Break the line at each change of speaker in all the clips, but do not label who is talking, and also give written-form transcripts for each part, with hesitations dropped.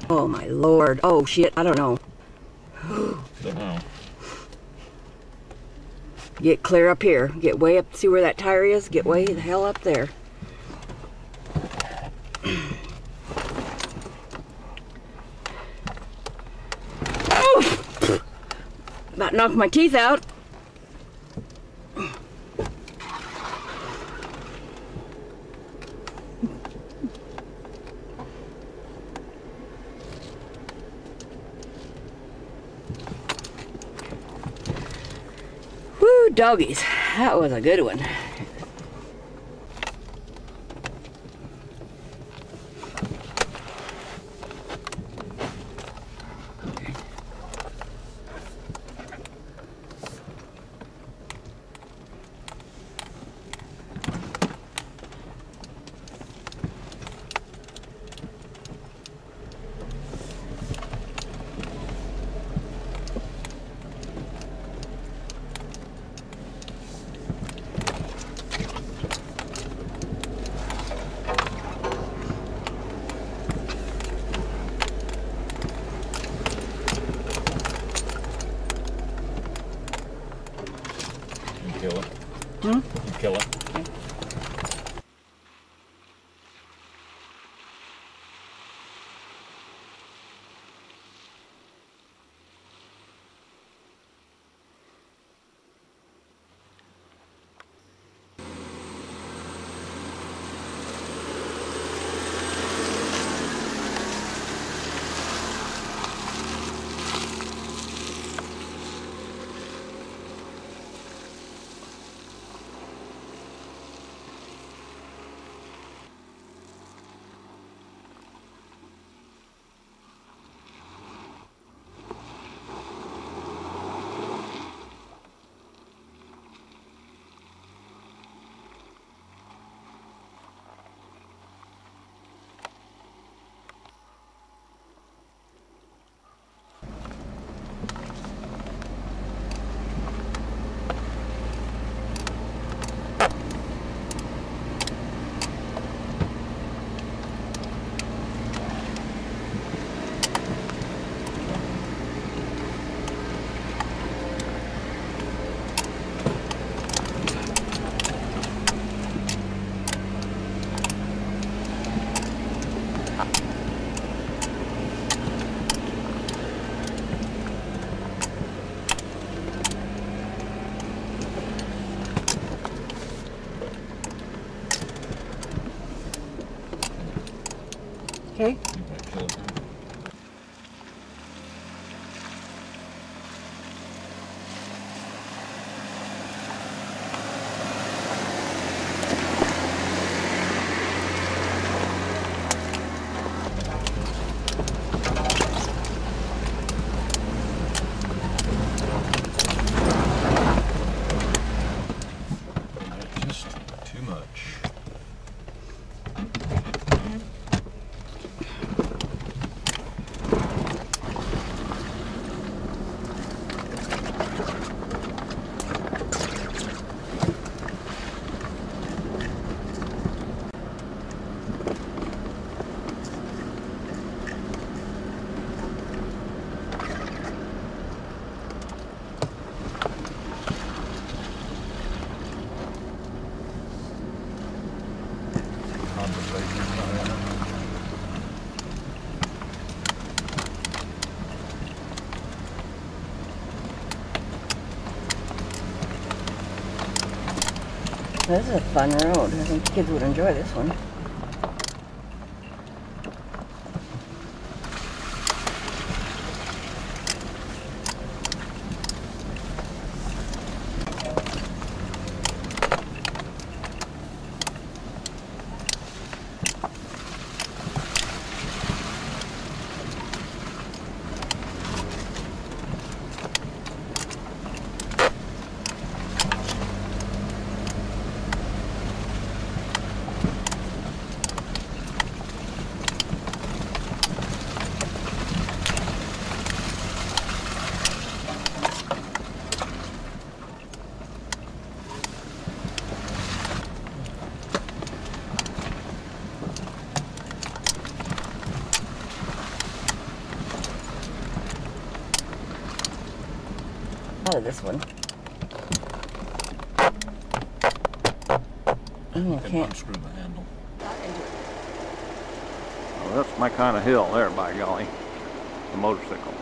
Oh my lord. Oh shit, I don't know.
Don't know.
Get clear up here. Get way up. See where that tire is? Get way the hell up there. Oh! About knocked my teeth out. Woo, doggies. That was a good one.
Kill it.
Hmm?
You kill it.
Okay.
Just too much.
This is a fun road. I think kids would enjoy this one. of this one.
You
I
can
can't.
unscrew the handle.
Well, that's my kind of hill there, by golly. The motorcycle.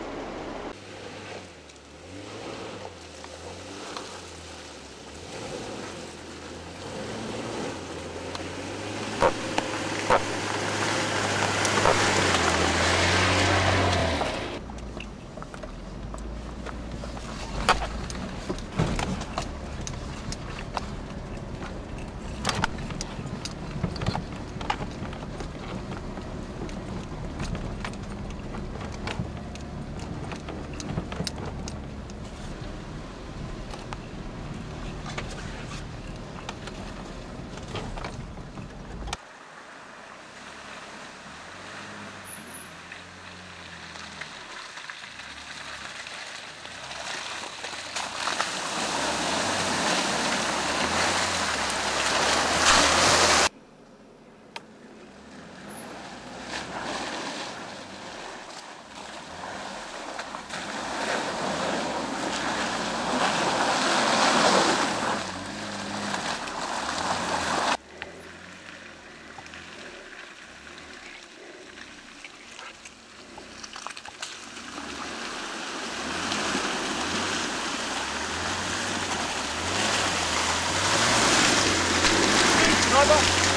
Bye-bye.